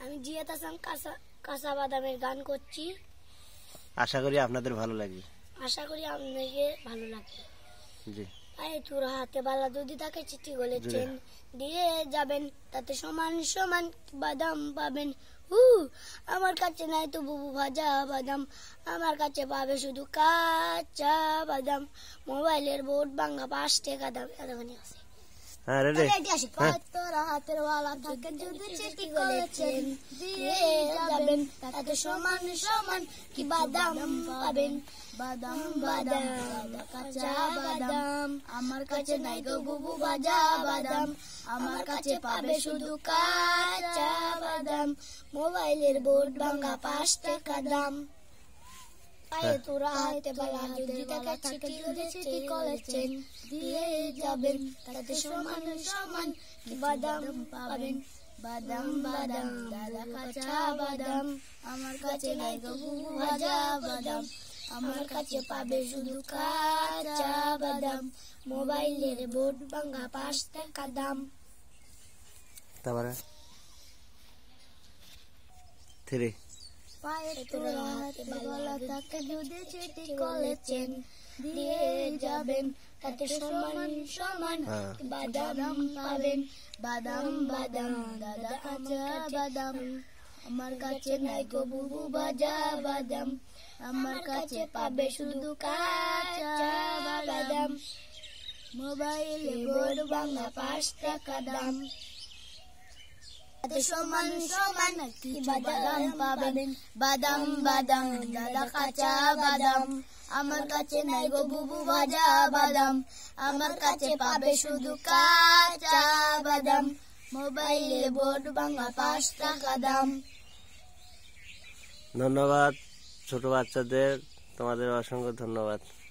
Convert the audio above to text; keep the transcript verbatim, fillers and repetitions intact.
আমি জিয়াদ হাসান কাঁচা কাঁচা বাদামের গান করছি। আশা করি আপনাদের ভালো লাগবে। আশা করি আপনাদেরকে ভালো লাগবে। জি। আই তোর হাতে বালা যদি তাকে চিঠি বলেছেন দিয়ে যাবেন, তাতে সমান সমান বাদাম পাবেন। হু আমার কাছে নাই তো বুবু ভাজা বাদাম, আমার কাছে পাবে শুধু কাঁচা বাদাম। মোবাইলের বোর্ড ভাঙা পাঁচ টাকা দাম। এতখানি আছে। হ্যাঁ রেডি। তোর হাতের বালা তাকে যদি চিঠি বলেছেন দিয়ে যাবেন, তাতে সমান সমান কি বাদাম পাবেন। বাদাম বাদাম কাঁচা বাদাম, আমার কাছে নাই গো বুবু ভাজা বাদাম, আমার কাছে পাবে শুধু কাঁচা বাদাম। মোবাইলের বোর্ড ভাঙা পাঁচ টাকা দাম। পায়ে তোরা হাতে বালা যদি তাকে চিঠি যদি চিঠি করেছেন দিয়ে যাবেন, তাতে সমান সমান কি বাদাম পাবেন। বাদাম বাদাম দাদা কাঁচা বাদাম, আমার কাছে নাই গো বুবু ভাজা বাদাম, আমার কাছে পাবে শুধু কাঁচা বাদাম। মোবাইলের বোর্ড ভাঙা পাঁচ টাকা দাম। তারপরে থ্রি। পায়ে তোরা হাতে বালা তাকে যদি চিঠি করেছেন দিয়ে যাবেন, তাতে সমান সমান বাদাম পাবেন। বাদাম বাদাম দাদা কাঁচা বাদাম, আমার কাছে নাই গো বুবু ভাজা বাদাম, আমার কাছে পাবে শুধু কাঁচা বাদাম। মোবাইলে বোর্ড ভাঙা পাঁচ টাকা দাম। তাতে সমান সমান কি বাদাম পাবেন। বাদাম বাদাম দাদা কাঁচা বাদাম, আমার কাছে নাই গো বুবু ভাজা বাদাম, আমার কাছে পাবে শুধু কাঁচা বাদাম। মোবাইলে বোর্ড ভাঙা পাঁচ টাকা দাম। ধন্যবাদ ছোট বাচ্চাদের, তোমাদের অসংখ্য ধন্যবাদ।